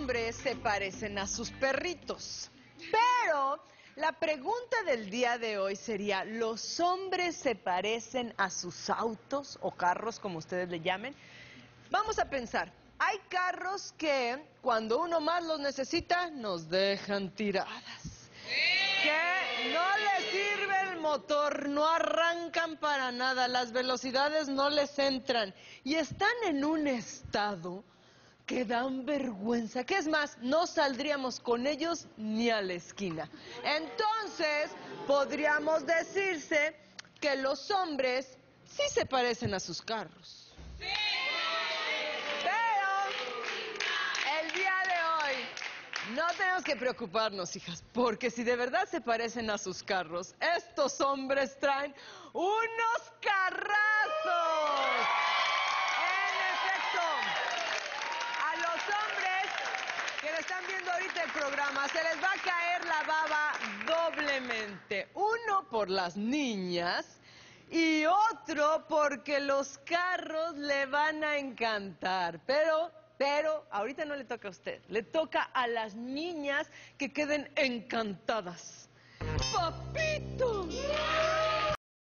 hombres se parecen a sus perritos. Pero la pregunta del día de hoy sería, ¿los hombres se parecen a sus autos o carros, como ustedes le llamen? Vamos a pensar, hay carros que cuando uno más los necesita, nos dejan tiradas. Que no les sirve el motor, no arrancan para nada, las velocidades no les entran y están en un estado que dan vergüenza, que es más, no saldríamos con ellos ni a la esquina. Entonces, podríamos decirse que los hombres sí se parecen a sus carros. Pero el día de hoy no tenemos que preocuparnos, hijas, porque si de verdad se parecen a sus carros, estos hombres traen unos carrazos. En efecto, a los hombres que le están viendo ahorita el programa se les va a caer la baba doblemente. Uno por las niñas y otro porque los carros le van a encantar. Pero ahorita no le toca a usted, le toca a las niñas que queden encantadas. ¡Papito!